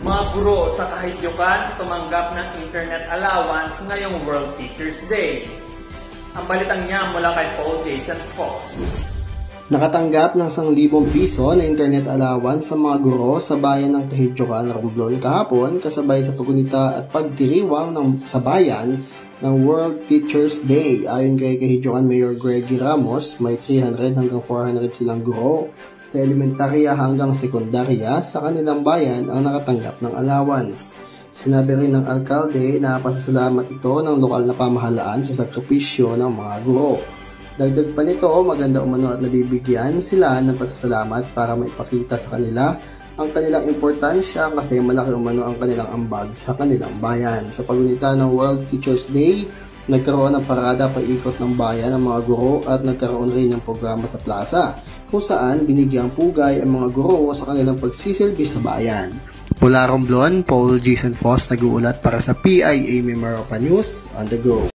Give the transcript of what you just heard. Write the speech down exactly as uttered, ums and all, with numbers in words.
Mga guro sa Kahigyokan tumanggap ng internet allowance ngayong World Teachers Day. Ang balitang niya mula kay Paul Jason Foss. Nakatanggap ng isang libong piso na internet allowance sa mga guro sa bayan ng Kahigyokan, Romblon kahapon kasabay sa pagunita at pagdiriwang ng sa bayan ng World Teachers Day. Ayon kay Kahigyokan Mayor Greggy Ramos, may three hundred hanggang four hundred silang guro sa elementarya hanggang sekundarya sa kanilang bayan ang nakatanggap ng allowance. Sinabi rin ng alkalde na pasasalamat ito ng lokal na pamahalaan sa sakripisyo ng mga guro. Dagdag pa nito, maganda umano at nabibigyan sila ng pasasalamat para maipakita sa kanila ang kanilang importansya kasi malaki umano ang kanilang ambag sa kanilang bayan. Sa pagunita ng World Teachers Day, nagkaroon ng parada paikot ng bayan ng mga guro at nagkaroon rin ng programa sa plaza kung saan binigyang pugay ang mga guro sa kanilang pagsisilbi sa bayan. Mula Romblon, Paul Jason Foss nag-uulat para sa P I A Mimaropa News on the Go.